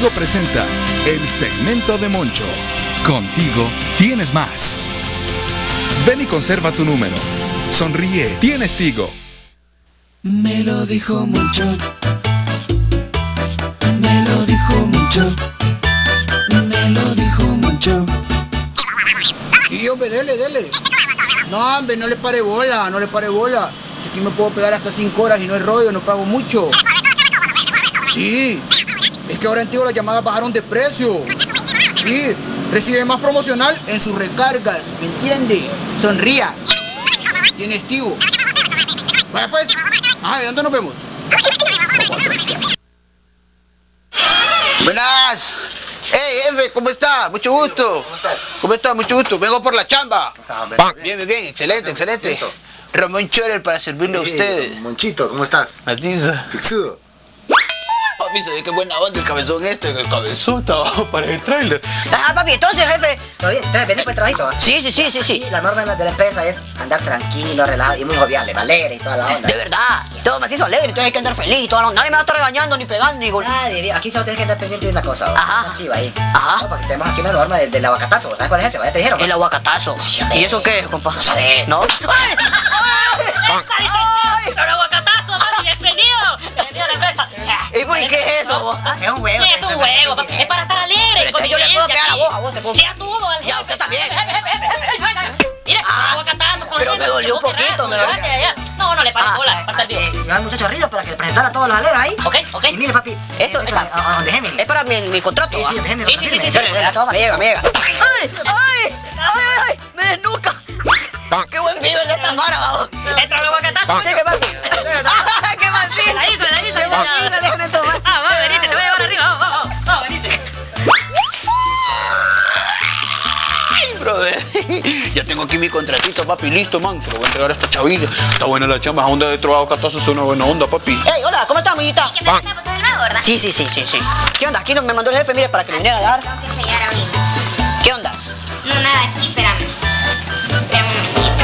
Tigo presenta el segmento de Moncho. Contigo tienes más. Ven y conserva tu número. Sonríe, tienes Tigo. Me lo dijo Moncho. Me lo dijo Moncho. Me lo dijo Moncho. Sí, hombre, dele. No, hombre, no le pare bola. Si aquí me puedo pegar hasta 5 horas y no es rollo, no pago mucho. Sí, es que ahora en Tigo las llamadas bajaron de precio. Sí, recibe más promocional en sus recargas, ¿me entiende? Sonría. Tienes Tigo. Vaya pues. Ajá, ¿y dónde nos vemos? Buenas. Hey, jefe, ¿cómo está? Mucho gusto. ¿Cómo estás? ¿Cómo está? Mucho gusto. Vengo por la chamba. ¿Cómo estás, hombre? Bien. Excelente. Ramón Chorer para servirle a ustedes. Monchito, ¿cómo estás? Matiza. Pixudo. Papi, se ve qué buena onda el cabezón este. El cabezón está abajo para el tráiler. Ah, papi, entonces, jefe. ¿Todo bien? ¿Estás pendiente por el trabajito? ¿Va? Sí. La norma de la empresa es andar tranquilo, relajado y muy jovial, alegre y toda la onda. De verdad. Todo macizo alegre, entonces hay que andar feliz y toda la onda. Nadie me va a estar regañando, ni pegando, ni gol. Nadie, aquí solo tienes que estar pendiente de una cosa. Ajá. Una chiva ahí. Ajá. No, porque tenemos aquí una norma del aguacatazo. ¿Sabes cuál es ese? ¿Ya te dijeron? El aguacatazo. Sí, hombre. ¿Y eso qué es, compa? No sabes. ¿No? ¡Ay! ¡Pero el aguacatazo, papi! ¡Bienvenido! ¡Bienvenido a la empresa! ¿Y qué es eso? Es un huevo. ¿Qué es un juego, papi? Es para estar alegre. Pero yo le puedo pegar a vos te puedo. Sí, a todo. Al Ya, usted también. Mira, el aguacatazo. Pero me dolió un poquito, me dolió. No le pares bola, para estar bien. Llevar al muchacho arriba para que le presentara a todos los aleros ahí. Ok. Y mire, papi. Esto está a donde Gemini. es para mi contrato. Sí, donde Gemini. Sí. Dale, toma. Me llega. ¡Ay! ¡Me desnuca! ¡Qué buen video es esta mara, vamos! Entra el aguacatazo. Cheque, papi. ¡Qué mancito! La hizo. Déjame tomar. Va, venite, te voy a llevar arriba. Vamos, venite. Ay, brother. Ya tengo aquí mi contratito, papi. Listo, man. Se lo voy a entregar a esta chavilla. Está buena la chamba. Onda de trovado catazo es una buena onda, papi. ¡Ey, hola! ¿Cómo estás, amiguita? ¿Qué tal? ¿Pues el nuevo, verdad? Sí. ¿Qué onda? Aquí me mandó el jefe, mire, para que le viniera a dar. Tengo que sellar ahorita. ¿Qué ondas? No, nada, aquí, espérame. Espérame un momentito.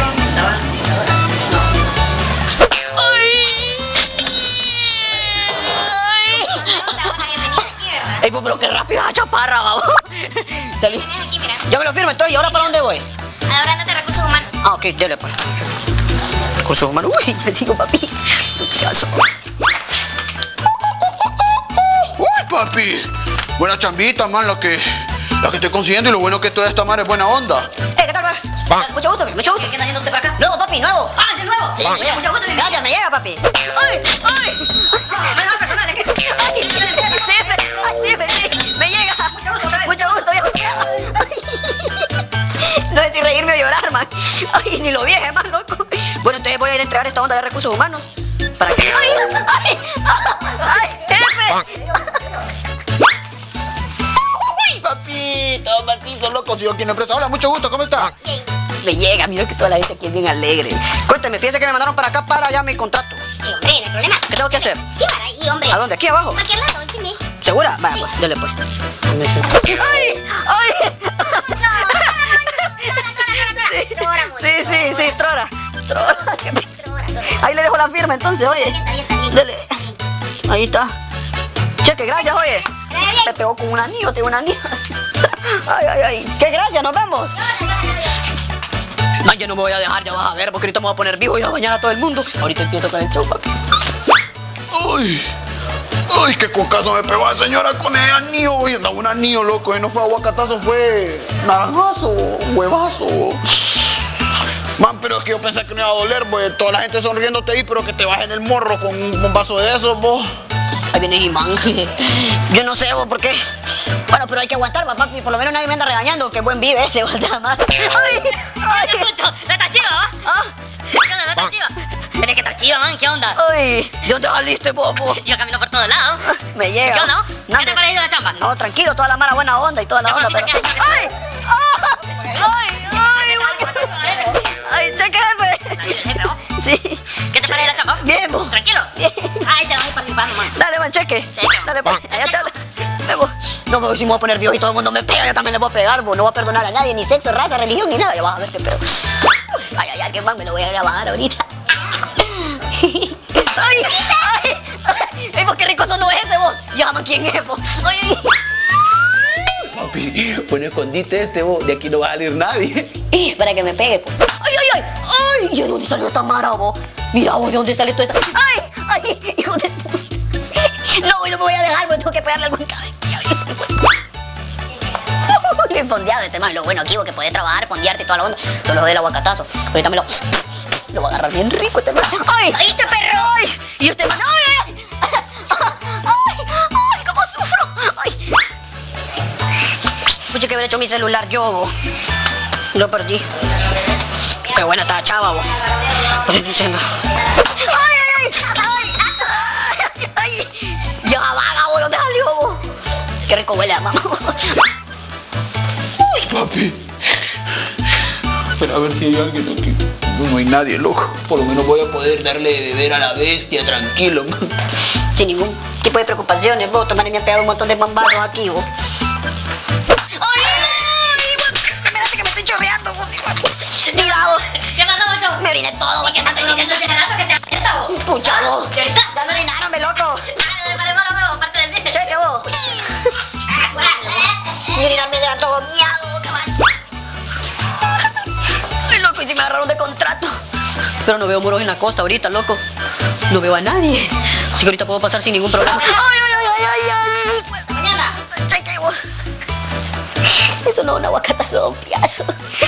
Ey, pero qué rápido esa chaparra, babo. Salí. Tienes aquí, mira. Yo me lo firmo, entonces, ¿y ahora para dónde voy? Ahora andate a recursos humanos. Ah, ok, dale, pues. Recursos humanos. Uy, ya sigo, papi. Pichazo. Uy, papi. Buena chambita, man, la que estoy consiguiendo, y lo bueno que toda esta madre es buena onda. ¿Qué tal, pues? Mucho gusto. ¿Qué está haciendo usted para acá? Nuevo, papi, nuevo. Ah, ¿es el nuevo? Sí, Mira, mucho gusto, bienvenido. Gracias, me llega, papi. ¡Ay! Menos personal, ¿qué? ¡Ay! Sí, me llega. Mucho gusto, no sé si reírme o llorar, man. Ay, ni lo vi, hermano, loco. Bueno, entonces voy a ir a entregar esta onda de recursos humanos para que... ¡Ay, jefe! Uy, papito, macizo, loco. Sigo aquí en la empresa. Hola, mucho gusto. ¿Cómo está? Me llega, mira que toda la gente aquí es bien alegre. Cuénteme, fíjese que me mandaron para acá para ya mi contrato. Sí, hombre, no hay problema. ¿Qué tengo que hacer? Sí, para ahí, hombre. ¿A dónde? ¿Aquí abajo? Cualquier lado, dime. ¿Segura? Vaya, pues, dale pues. ¡Ay! Sí, Trora. Ahí le dejo la firma entonces, oye. Está bien. Dale. Ahí está. Cheque, gracias, oye. Me pegó con un anillo, tengo un anillo. Ay. ¡Qué gracias! ¡Nos vemos! Man, yo no me voy a dejar, ya vas a ver, porque ahorita me voy a poner vivo y a bañar a todo el mundo. Ahorita empiezo con el show, papi. Ay, qué cocazo me pegó la señora con el anillo, güey. Andaba un anillo, loco. No fue aguacatazo, fue naranjazo, huevazo. Man, pero es que yo pensé que no iba a doler, güey. Toda la gente sonriéndote ahí, pero que te bajen el morro con un vaso de esos, vos. Ahí viene Jimán. Yo no sé, vos, por qué. Bueno, pero hay que aguantar, papi. Por lo menos nadie me anda regañando. Qué buen vive ese, aguanta más. ¡Ay! ¿No está chiva, va? ¿Ah? ¿Qué onda? ¿No está chiva? Tenés que estar chiva, man. ¿Qué onda? ¡Ay! ¿De dónde saliste, bobo? Yo camino por todos lados. Me llega. ¿Qué onda? ¿Qué te ha parecido la chamba? No, tranquilo, toda la mara buena onda y toda la onda, pero... ¡Ay! ¡Ay, cheque, jefe! Sí. ¿Qué te parece la chamba? Bien, vos. ¿Tranquilo? Bien. Ahí te vas participando, man. Dale, man, cheque. Cheque. Dale, pues. Allá está. No, me voy, si me voy a poner vivo y todo el mundo me pega, yo también le voy a pegar, vos. No voy a perdonar a nadie, ni sexo, raza, religión, ni nada. Ya vas a ver qué pedo. Ay, qué man, me lo voy a grabar ahorita. ¡Ay! ¡Ay! ¡Ay! ¡Qué rico sonó ese, vos! Llama quién es, vos. ¡Ay! papi, pon escondite este, vos. De aquí no va a salir nadie. Para que me pegue, pues. ¡Ay, ay, ay! ¡Ay! ¿Y de dónde salió esta mara, vos? Mira, vos, ¿de dónde sale toda esta...? ¡Ay! ¡Ay! ¡Hijo de... No, no me voy a dejar, porque tengo que pegarle algún cabello. Qué fondeado este man. Lo bueno aquí, vos, que podés trabajar, fondearte y toda la onda. Solo del aguacatazo. Ahorita me lo voy a agarrar bien rico este man. ¡Ay! ¡Ay, este perro! ¡Ay! Y este man... ¡Ay, ay, ay! ¡Ay! ¡Ay! ¡Cómo sufro! ¡Ay! Pucha, que haber hecho mi celular yo, vos. Lo perdí. Qué buena esta chava, vos. ¡Ay, ay, ay! ¡Ay! ¡Ay! Ya vaga, vos. ¿Dónde salió, vos? Qué rico huele a mamá. Papi. Espera a ver si hay alguien aquí. No hay nadie, loco. Por lo menos voy a poder darle de beber a la bestia tranquilo, man. Sin ningún tipo de preocupaciones, vos. Tomar me han pegado un montón de bombazos aquí, vos. ¡Ay! Espérate que me estoy chorreando, vos. Mira, vos. ¿Qué pasó, Moncho? Me oriné todo, vos. ¿Qué me estás diciendo? ¿Te que te aprieta, vos? Pucha, vos. ¿Qué está? Ya me orinaron, me loco. Vale, vos, parte del día. Cheque, vos. Mi orinar me deja todo miado, vos, caballo. Ay, loco, y si me agarraron de contrato. Pero no veo moros en la costa ahorita, loco. No veo a nadie. Así que ahorita puedo pasar sin ningún problema. ¡Ay, ay, ay, ay, ay! ¡Hasta mañana! Cheque, vos. Eso no es un aguacatazo, un piazo.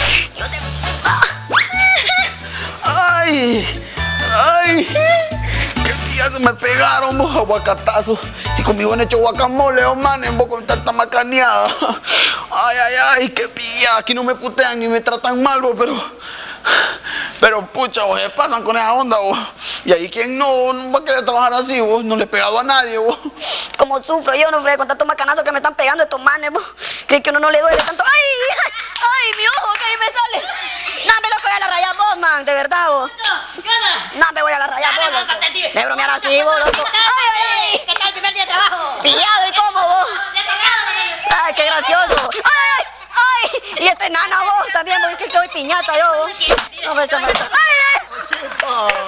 ¡Ay! ¡Ay! ¡Qué pillazo me pegaron, vos, aguacatazos! Si conmigo han hecho guacamole, oh, man, vos con tanta macaneada. ¡Ay, ay, ay! ¡Qué pilla! Aquí no me putean ni me tratan mal, vos, pero pucha, vos, se pasan con esa onda, vos. Y ahí, ¿quién no va a querer trabajar así, vos? No le he pegado a nadie, vos. Como sufro yo, no fregué con tantos macanazos que me están pegando estos manes, vos. Creí que uno no le duele tanto. ¡Ay! ¡Ay! ¡Ay! ¡Mi ojo! Que ahí me sale. No, me loco, voy a la raya vos, man. De verdad, vos. ¿Qué onda? No, me voy a la raya vos, loco. De bromear así, vos, loco. ¡Ay, ay, ay! ¿Qué tal el primer día de trabajo? Pillado y cómo, vos. ¡Ay, qué gracioso! ¡Ay, ay! ¡Ay! Y este nana, vos, también, porque es que hoy piñata yo, vos. No me echa. ¡Ay, ay!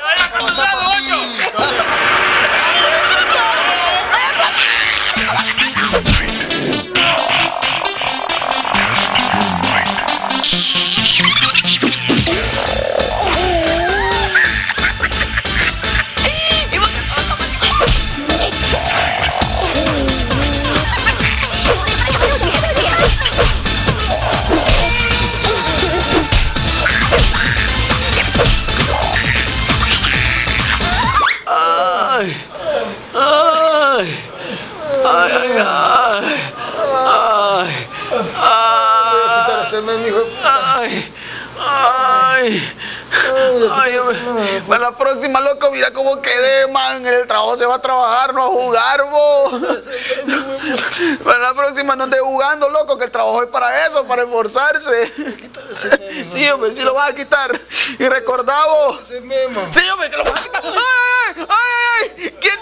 Para la próxima, loco, mira cómo quedé, man. En el trabajo se va a trabajar, no a jugar, vos. Para la próxima no andes jugando, loco, que el trabajo es para eso, para esforzarse. Sí, hombre, sí lo vas a quitar. Y recordá, vos. Sí, hombre, que lo vas a quitar. ¡Ay, ay, ay! ¿Qué?